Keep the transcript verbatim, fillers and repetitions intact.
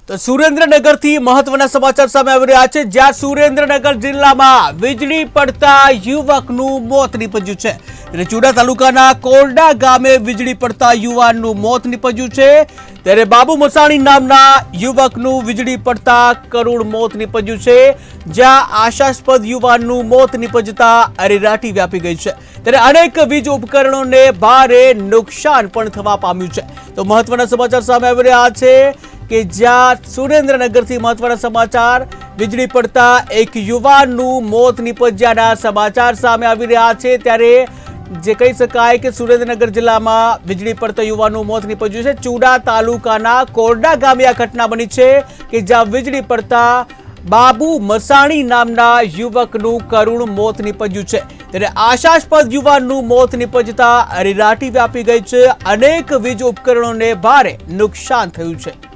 તો સુરેન્દ્રનગરથી મહત્વના સમાચાર સામે આવી રહ્યા છે, જ્યાં સુરેન્દ્રનગર જિલ્લામાં વીજળી પડતા યુવકનું મોત નીપજ્યું છે। ત્યારે ચુડા તાલુકાના કોરડા ગામે વીજળી પડતા યુવાનનું મોત નીપજ્યું છે। ત્યારે બાબુ મસાણી નામના યુવકનું વીજળી પડતા કરુણ મોત નીપજ્યું છે, જ્યાં આશાસ્પદ યુવાનનું મોત નીપજતા અરેરાટી વ્યાપી ગઈ છે। ત્યારે અનેક વીજ ઉપકરણોને ભારે નુકસાન પણ થવા પામ્યું છે। તો મહત્વના સમાચાર સામે આવી રહ્યા છે કે જ્યાં સુરેન્દ્રનગરથી મહત્વના સમાચાર, વીજળી પડતા એક યુવાનનું મોત નીપજ્યાના સમાચાર સામે આવી રહ્યા છે। ત્યારે જે કહી શકાય કે સુરેન્દ્રનગર જિલ્લામાં વીજળી પડતા યુવાનનું મોત નીપજ્યું છે। ચુડા તાલુકાના કોરડા ગામે આ ઘટના બની છે કે જ્યાં વીજળી પડતા બાબુ મસાણી નામના યુવકનું કરુણ મોત નીપજ્યું છે। ત્યારે આશાસ્પદ યુવાનનું મોત નીપજતા અરેરાટી વ્યાપી ગઈ છે, અનેક વીજ ઉપકરણોને ભારે નુકસાન થયું છે।